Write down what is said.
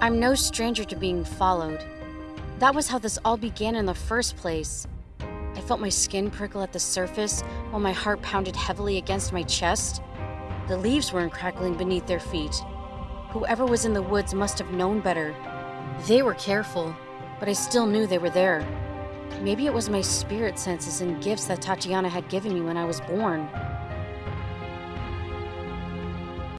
I'm no stranger to being followed. That was how this all began in the first place. I felt my skin prickle at the surface while my heart pounded heavily against my chest. The leaves weren't crackling beneath their feet. Whoever was in the woods must have known better. They were careful, but I still knew they were there. Maybe it was my spirit senses and gifts that Tatiana had given me when I was born.